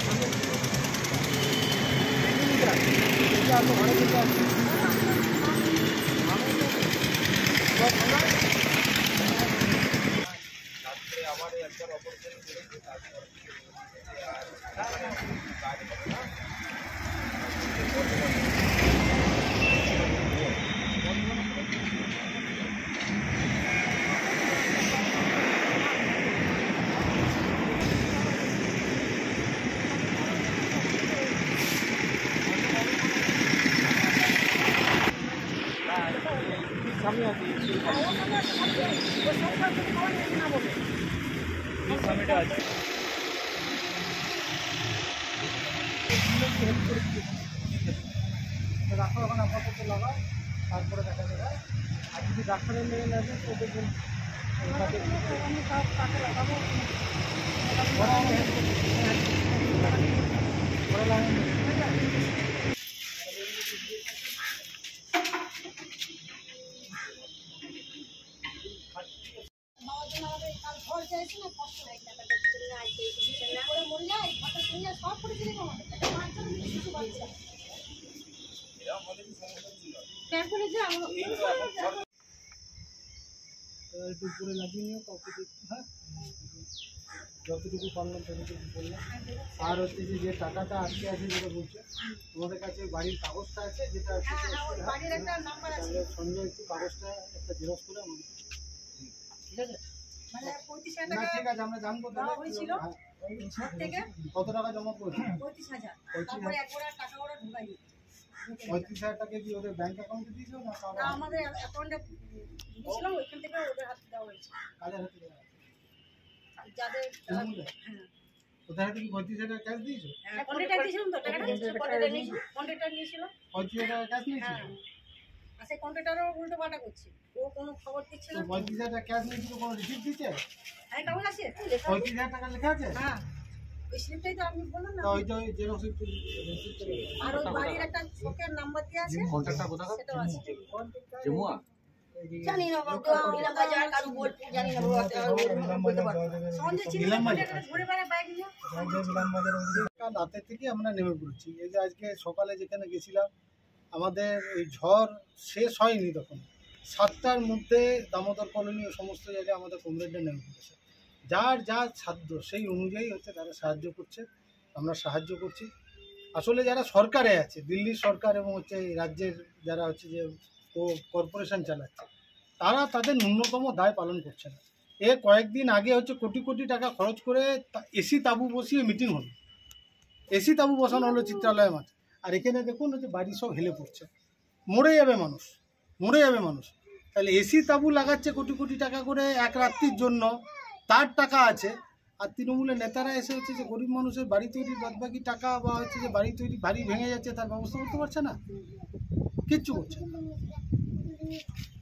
সামনে আছে সামনেটা আছে রাখো এখন আপাতত লাগাও তারপরে দেখা যাবে আর যদি ডাক্তারের মেয়ে নেবে তো দেখবেন একটু উপরে লাগিয়ে নিও কাউকে দেখতে, হ্যাঁ যতটুকু পারলাম ততটুকু বললাম। আর হচ্ছে যে টাকাটা আটকে আছে যেটা বলছে তোমাদের কাছে বাড়ির কাগজটা আছে যেটা তাহলে সঙ্গে একটু কাগজটা একটা জেরক্স করে আমাকে ঠিক আছে? না ঠিক আছে আমরা জানবো কত টাকা জমা করেছি 35,000 টাকা কি ওদের ব্যাংক অ্যাকাউন্টে দিয়েছো না আমাদের অ্যাকাউন্টে দিয়েছিলাম ওইখান থেকে ওদের হাতে দেওয়া হয়েছে কাদের হাতে দেওয়া যাদের ওদের হাতে কি 35,000 টাকা ক্যাশ দিয়েছো? কন্ট্রাক্টর দিয়েছিলাম তো টাকাটা কন্ট্রাক্টর নিয়েছিল 35,000 টাকা ক্যাশ নিয়েছো? আর সেই কন্ট্রাক্টরও উল্টো পাল্টা করছে, ও কোনো খবর দিচ্ছে না। 35,000 টাকা ক্যাশ নিয়েছিল কোনো রিসিপ্ট দিচ্ছে? হ্যাঁ কাগজ আছে 35,000 টাকা লেখা আছে? হ্যাঁ ওই স্লিপটাই তো আমি বললাম না। ওই তো জেরক্স একটু আর ওই বাড়ির একটা শোকের নাম্বার দিয়ে আছে কন্ট্রাক্টর কোথাকার? সেটাও আছে জমুয়া জানি না বাবা নিলাম বাজার কারু বলতে জানি না বাবা বলতে পারবো সঞ্জয় ছিল কন্ট্রাক্টর ঘুরে বেড়ায় বাইক নিয়ে রাতের থেকে আমরা নেমে পড়েছি। এই যে আজকে সকালে যেখানে গেছিলাম আমাদের ওই ঝড় শেষ হয়নি তখন 7টার মধ্যে দামোদর কলোনি ও সমস্ত জায়গায় আমাদের কমরেডরা নেমে পড়েছে। যার যা সাধ্য সেই অনুযায়ী হচ্ছে তারা সাহায্য করছে, আমরা সাহায্য করছি। আসলে যারা সরকারে আছে দিল্লির সরকার এবং হচ্ছে এই রাজ্যের যারা হচ্ছে যে কর্পোরেশন চালাচ্ছে তারা তাদের ন্যূনতম দায় পালন করছে না। কয়েকদিন আগে হচ্ছে কোটি কোটি টাকা খরচ করে এসি তাঁবু বসিয়ে মিটিং হলো, এসি তাঁবু বসানো হলো চিত্রালয় মাঠে। আর এখানে দেখুন হচ্ছে বাড়ি সব হেলে পড়ছে, মরে যাবে মানুষ, মরে যাবে মানুষ। তাহলে এসি তাঁবু লাগাচ্ছে কোটি কোটি টাকা করে এক রাত্রির জন্য, তার টাকা আছে। আর তৃণমূলের নেতারা এসে হচ্ছে যে গরিব মানুষের বাড়ি তৈরির বাদবাকি টাকা বা হচ্ছে যে বাড়ি তৈরি বাড়ি ভেঙে যাচ্ছে তার ব্যবস্থা করতে পারছে না, কিচ্ছু করছে না।